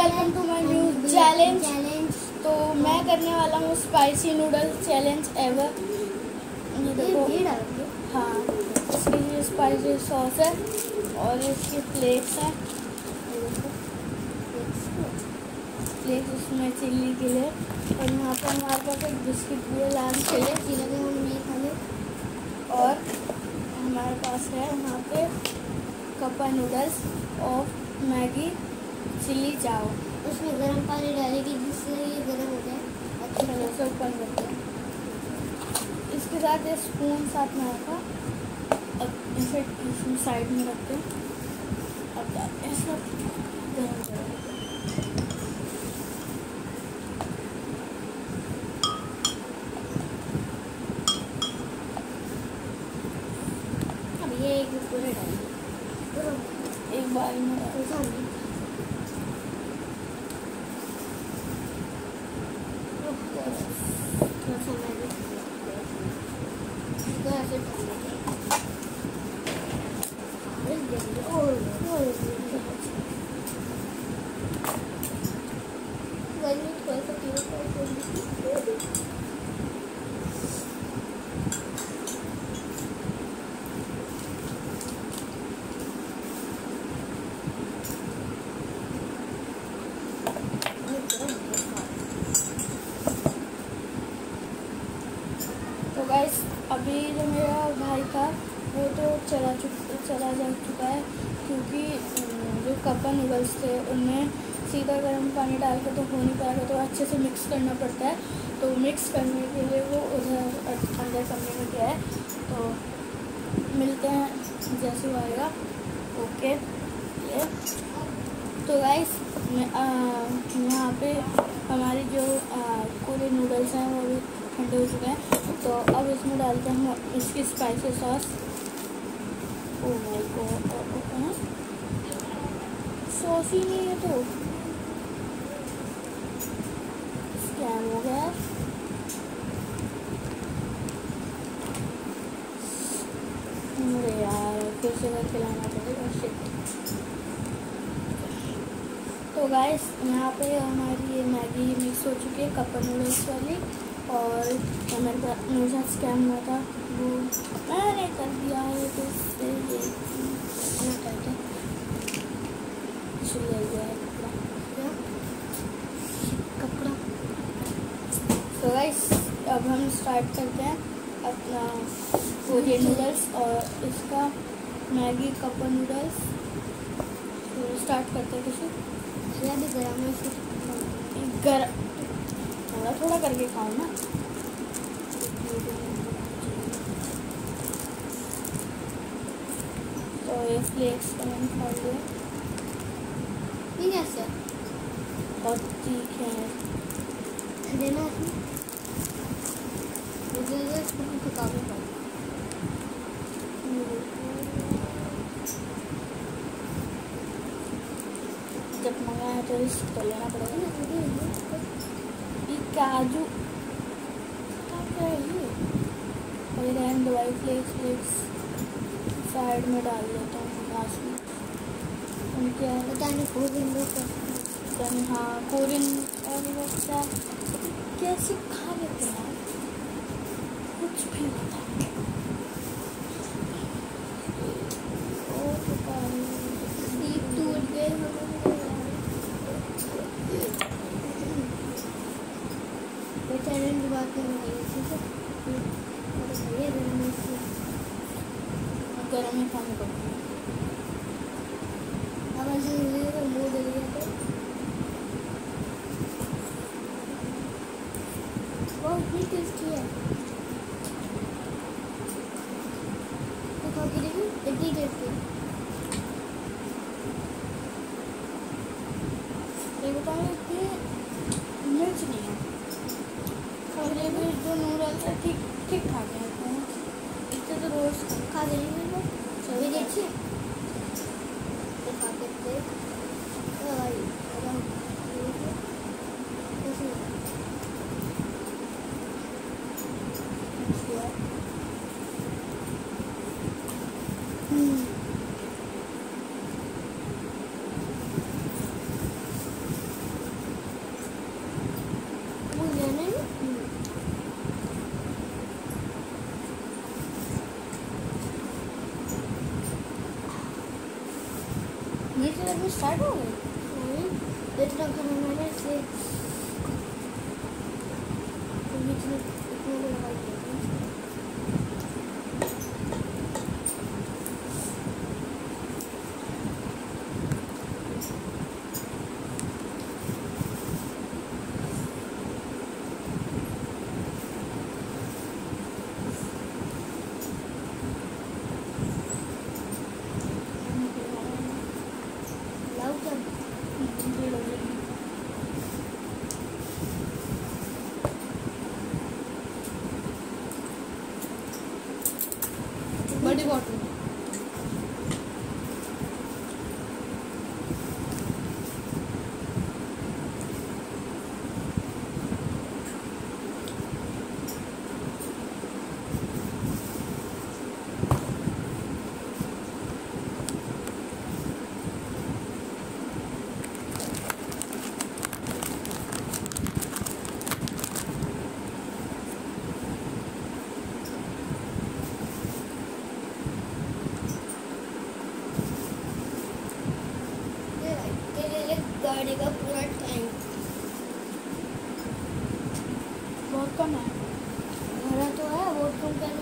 Welcome to my new challenge. तो मैं करने वाला हूँ स्पाइसी नूडल्स चैलेंज एवर। ये देखो, हाँ इसके लिए स्पाइसी सॉस है और इसके फ्लेक्स हैं। फ्लेक्स उसमें चिल्ली के लिए। और यहाँ पर हमारे पास एक बिस्किट भी है लाल चिल्ली जिन्हें हम नहीं खाने। और हमारे पास है यहाँ पे कप्पा नूडल्स और मैगी चिल्ली चाव। उसमें गर्म पानी डालेगी जिससे ये गर्म हो जाए। अच्छी तरह से ओपन करते हैं। इसके साथ ये स्पून साथ में आएगा। अब इसे साइड में रखते हैं। अब डालते हैं सब गर्म करेंगे। अब ये एक पूरे डालेंगे एक बार में डालेंगे। तो गाइस अभी जो मेरा भाई था वो तो चला जा चुका है, क्योंकि जो कप्पा नूडल्स थे उनमें सीधा गर्म पानी डाल के तो हो नहीं पाएगा, तो अच्छे से मिक्स करना पड़ता है। तो मिक्स करने के लिए वो उधर अंदर कमरे में गया है। तो मिलते हैं जैसे वो आएगा। ओके ये तो गाइस यहाँ पे हमारी जो पूरे नूडल्स हैं वो भी ठंडे हो चुके हैं। तो अब इसमें डालते हैं हम इसकी spicy sauce. Oh my god, sauce ही नहीं है तो स्कैम हो गया। अरे यार फिर से घर खिलाना पड़ेगा। शिट। तो गाइस यहाँ पे हमारी ये मैगी मिक्स हो चुकी है कप्पा नूडल्स वाली। और मेरे साथ स्कैम हुआ था वो मैंने कर दिया है। तो इससे ये कपड़ा। तो गाइस अब हम स्टार्ट करते हैं अपना कोरियन नूडल्स और इसका मैगी कप्पा नूडल्स। तो स्टार्ट करते हैं। किसी भी गर्म है थोड़ा थोड़ा करके खाओ ना। तो ये फ्लेक्स का मैंने खा लिया। कैसे बहुत तीखे हैं। देना इसको पकाने पर जब मंगाया तो रिस्क तो लेना पड़ेगा ना। ये काजू और रहने दो भाई। फ्लेक्स साइड में डाल देता हूँ लास्ट में। उनके हाँ कोरियन बच्चा कैसे खा लेते हैं कुछ भी होता है। टूट गए चैलेंज बात गर्म ही खाने को मुँह दे दिया तो बहुत ही टेस्टी है। तो खा के देखिए इतनी टेस्टी। ये बताओ कि मिर्च नहीं है और ये भी जो नूडल्स है ठीक ठाक है। इससे तो रोज खा के देखिए सभी देखिए खा के देख में स्टार्ट हो गई। इतना खाना मैंने इसलिए इतने लगाई थी। बड़ी बॉटल गाड़ी का पूरा टाइम बहुत कम है। भरा तो है बहुत कम कर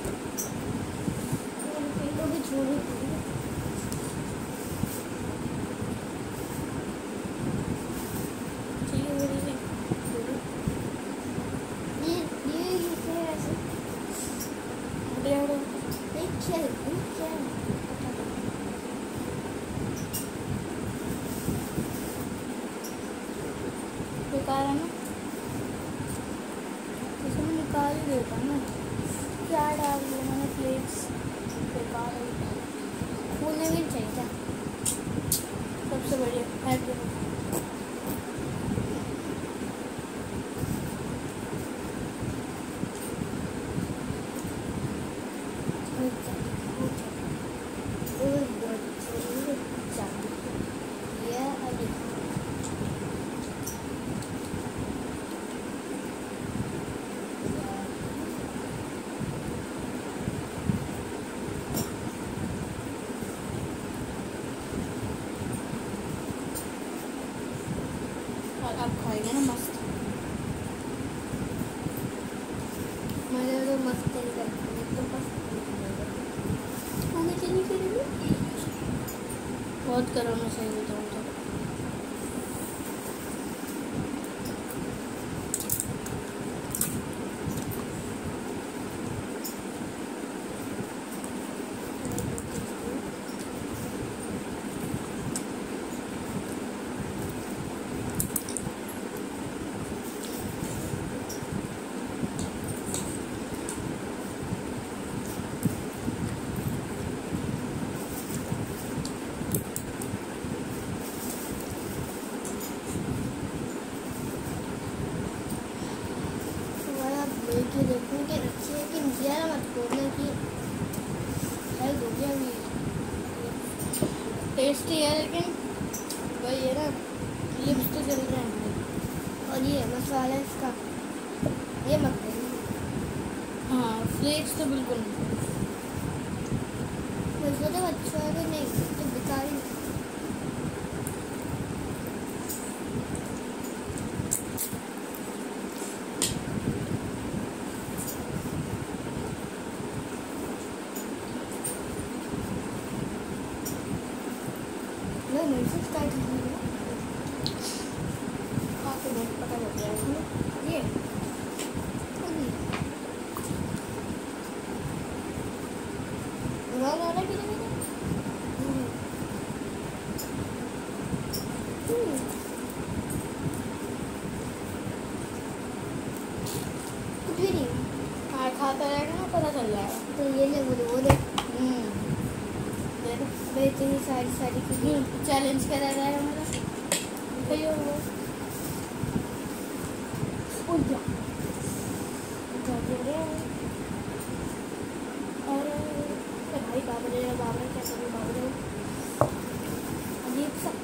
तो भी छोड़ी ठीक है मेरी से ये क्या है ऐसे बढ़िया बढ़िया ये क्या है बेकार है ना, इसमें निकाल ही देता ना। क्या डाल दिया मैंने, प्लेट्स बेकार है। फूलने भी चाहिए था। सबसे बढ़िया फेंक दो। आप खाएंगे ना मस्त। मैंने तो मस्त तरीका तो मस्त चली करेंगे बहुत गरम है सही बताऊँ तो। कि देखूँ कि अच्छी है कि ज़्यादा मत खोलना कि है हो गया भी टेस्टी है, लेकिन वही है ना, लिप्स तो चल रहे हैं। और ये मसाला इसका ये मत देना। हाँ फ्लेक्स तो बिल्कुल नहीं। वैसे तो अच्छा है कि नहीं तो बेकार ही लो मेरे से स्टार्ट हो गया। आपको बहुत पता लग गया है। ये रंग वाला भी नहीं कुछ भी नहीं। हाँ खाता रहेगा ना पता चल जाएगा। तो ये ले वो दे देखो मैं इतनी सारी चीज़ें चैलेंज करा गया है मेरा। सही हो गया। और भाई बाबरे क्या करूँ बाबरे अजीब सा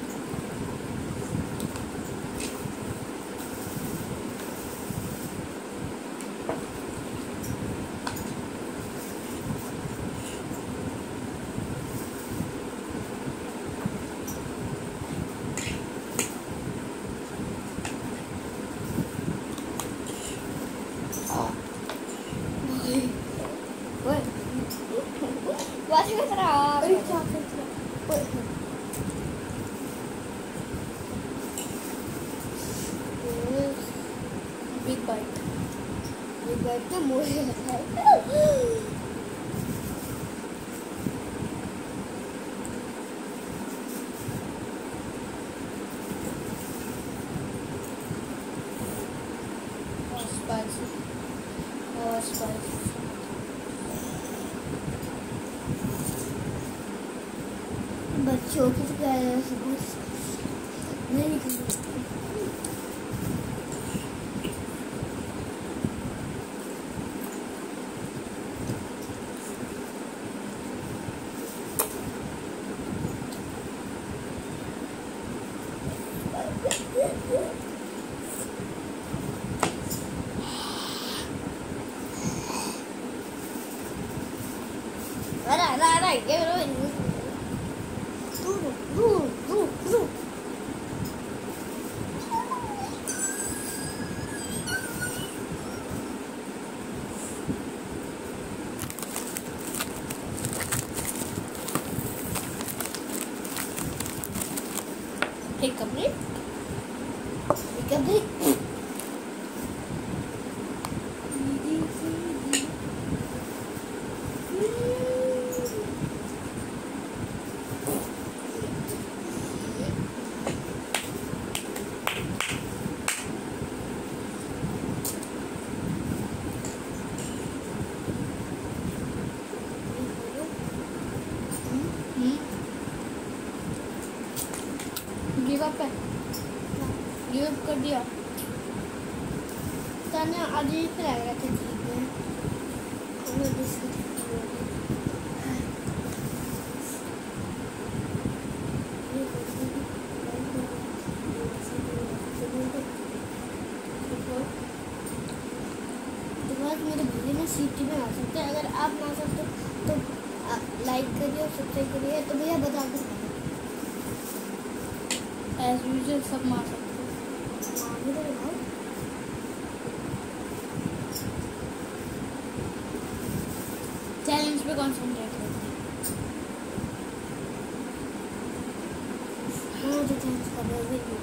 बैठ के मुझे है। स्पाइसी और स्पाइसी। बच्चों की तो क्या नहीं गिव अप है, गिव अप कर दिया। ताने आज ही फिर आ गया था जीत में और बिस्किट मेरे भैया ना सीटी में आ सकते हैं। अगर आप ना आ सकते तो लाइक करिए और सब्सक्राइब करिए। तो भैया बता दो एज यूजुअल सब मार सकते हो। चैलेंज पे कॉन्सेंट्रेट करते हैं। हाँ जो चैलेंज कर रहे हैं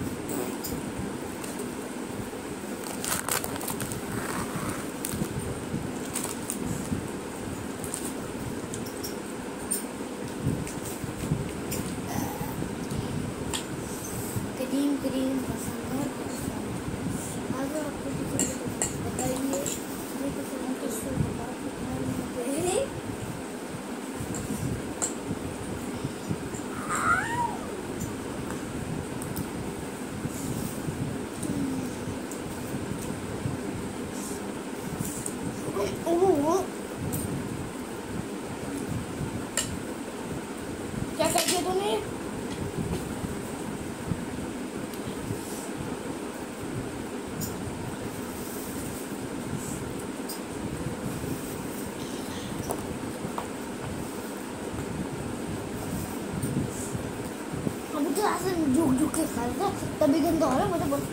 क्रीम पसंद है। अगर आपको बताइए क्या कर दिया तूने? झुक झुक के खा रहा था तभी गंदा हो रहा है। मुझे बहुत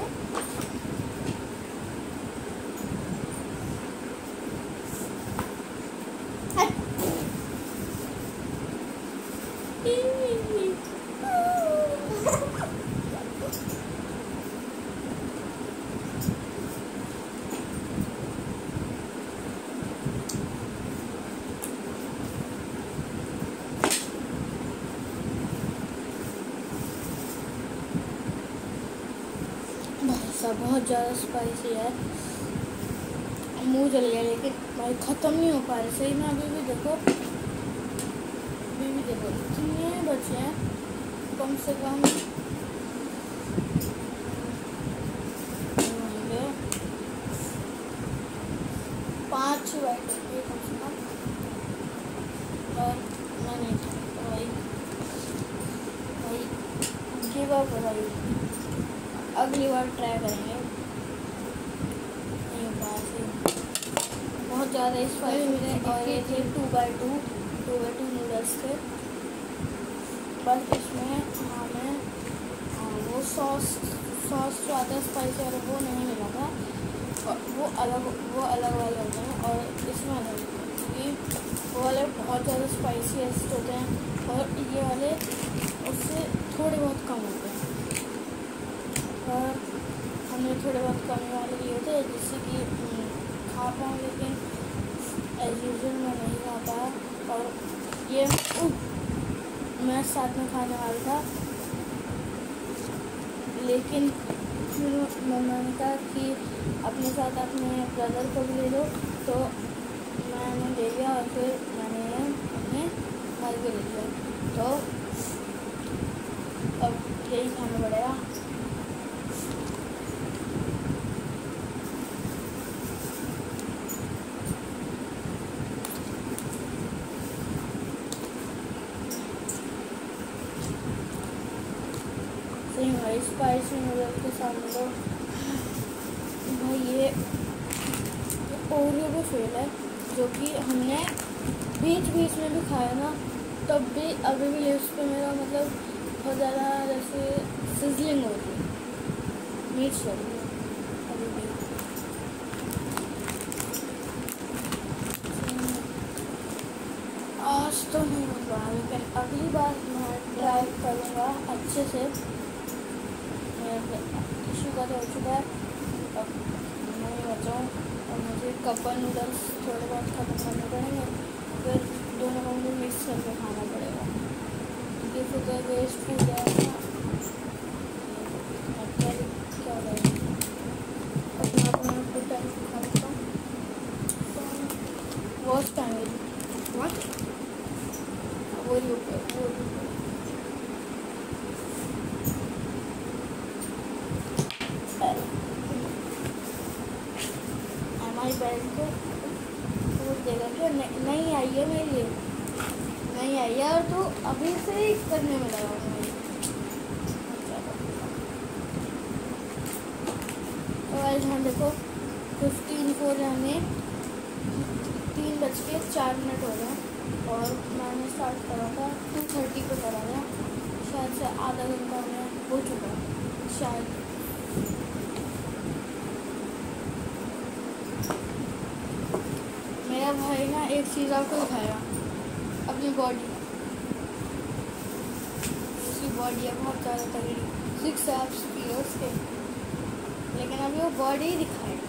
बहुत ज़्यादा स्पाइसी है, मुंह जल गया। लेकिन भाई ख़त्म नहीं हो पा रहे सही में। अभी भी देखो कितने बचे हैं, कम से कम 5 वाइट होंगे कम से कम। और मैं नहीं खाता भाई गिव अप भाई। अगली बार ट्राई करेंगे। बहुत ज़्यादा स्पाइसी मिले और ये थे 2x2 नूडल्स थे। बस इसमें हमें वो सॉस जो आता है स्पाइसी वाला वो नहीं मिला था, और वो अलग वाले होते हैं और इसमें अलग होते हैं, क्योंकि वो वाले बहुत ज़्यादा स्पाइसी होते हैं और ये वाले उससे थोड़े बहुत कम होते हैं। और हमने थोड़े बहुत कम वाले लिए थे जिससे कि खा पाऊँ, लेकिन एज यूजल मैं नहीं खा पाया। और ये मैं साथ में खाने वाला था, लेकिन फिर मम्मा ने कहा कि अपने साथ अपने ब्रदर को भी ले लो, तो मैंने ले लिया और फिर मैंने अपने भाई को ले लिया। तो अब यही खाना पड़ेगा। भाई स्पाइसी नूडल के साथ तो भाई ये ओरियो भी फेल है, जो कि हमने बीच बीच में भी खाया ना, तब भी अभी भी लिप्स पे मेरा मतलब बहुत ज़्यादा जैसे सिजलिंग हो रही है, मीट चल रही है अभी भी। आज तो नहीं हो पाया, लेकिन अगली बार मैं ट्राई करूँगा अच्छे से। टिश्यू का तो हो चुका है, अब नहीं बचाऊँ और मुझे कप नूडल्स थोड़े बहुत ख़त्म करने पड़ेंगे, फिर दोनों को मुझे मिक्स करके खाना पड़ेगा, क्योंकि फिर तो वेस्ट हो जाएगा। क्या करें, अपना अपना फुड टाइम खाता हूँ। वॉच टाइम वो हमारी बहन को फूड देगा क्या? नहीं आई है मेरे लिए, नहीं आई है, और तो अभी से ही करने में लगा हूँ। तो आज हम देखो 15:04 हमें 3:04 हो गए, और मैंने स्टार्ट करा था 2:30 पे करा था, शायद से आधा घंटा में हो चुका शायद। मेरा भाई ना एक चीज़ आपको दिखाएगा, अपनी बॉडी, उसकी बॉडी है बहुत ज़्यादा तगड़ी, 6 एब्स की है उसके, लेकिन अभी वो बॉडी ही दिखाएगा।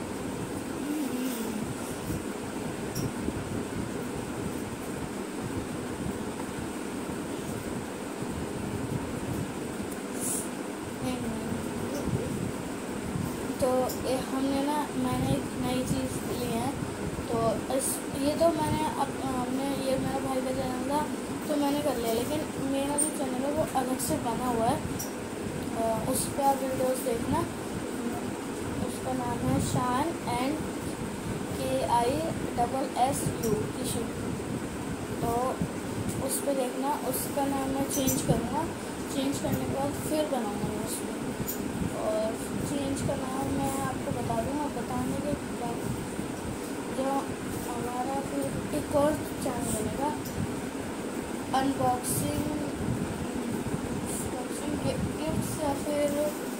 तो हमने ना, मैंने एक नई चीज़ ली है, तो ये तो हमने ये मेरा भाई का चैनल था तो मैंने कर लिया, लेकिन मेरा जो चैनल है वो अलग से बना हुआ है, उस पर आप वीडियोस देखना। उसका नाम है शान एंड KISSU टिश्यू, तो उस पर देखना। उसका नाम मैं चेंज करूँगा, चेंज करने के बाद फिर बनाऊँगा मैं उसमें, और चेंज का नाम मैं आपको बता दूँगा, बताने के बाद जो हमारा फिर एक और चैनल बनेगा, अनबॉक्सिंग गिफ्ट्स या फिर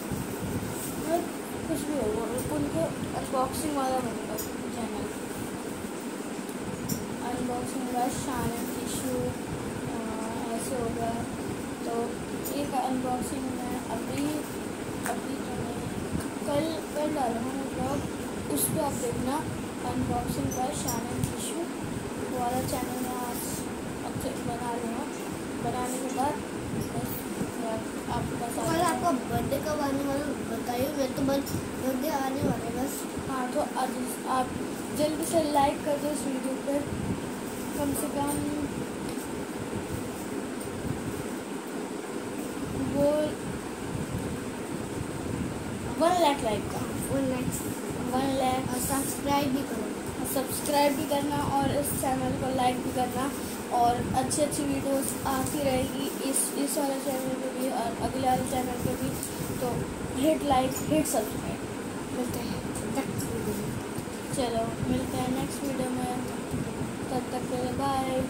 कुछ भी होगा, उनके अनबॉक्सिंग वाला बनेगा चैनल, अनबॉक्सिंग वाला शान एंड टिश्यू ऐसे होगा। तो एक अनबॉक्सिंग में अभी तो मैं कल डालूँगा मैं ब्लॉग, उस पर आप देखना, unboxing by Shaan and tissue वाला चैनल में आज अच्छे बना लूँगा। बनाने के बाद आपका और आपका बर्थडे कब आने वाला बताइए, मैं तो बर्थडे आने वाला बस। हाँ, तो आज आप जल्दी से लाइक कर दो इस वीडियो पर, कम से कम वो 1 लाख लाइक का 1 लाख, और सब्सक्राइब भी करना, और इस चैनल को लाइक भी करना, और अच्छी वीडियोस आती रहेगी इस वाले चैनल पे भी और अगले वाले चैनल पे भी। तो हिट लाइक, हिट सब्सक्राइब। मिलते हैं नेक्स्ट वीडियो में, चलो मिलते हैं नेक्स्ट वीडियो में, तब तक के लिए बाय।